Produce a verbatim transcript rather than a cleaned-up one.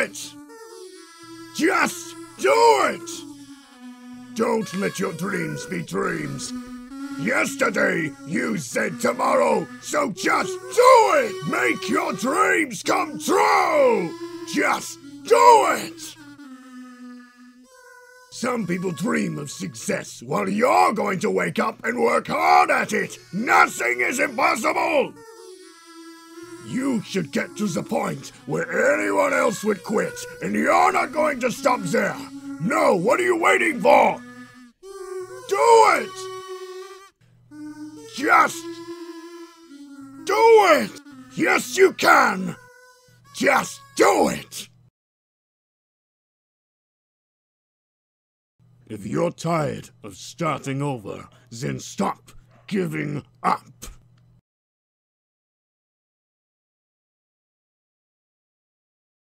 it! Just do it! Don't let your dreams be dreams. Yesterday, you said tomorrow, so just do it! Make your dreams come true! Just do it! Some people dream of success, while you're going to wake up and work hard at it! Nothing is impossible! You should get to the point where anyone else would quit, and you're not going to stop there! No, what are you waiting for? Do it! Just do it! Yes, you can! Just do it! If you're tired of starting over, then stop giving up.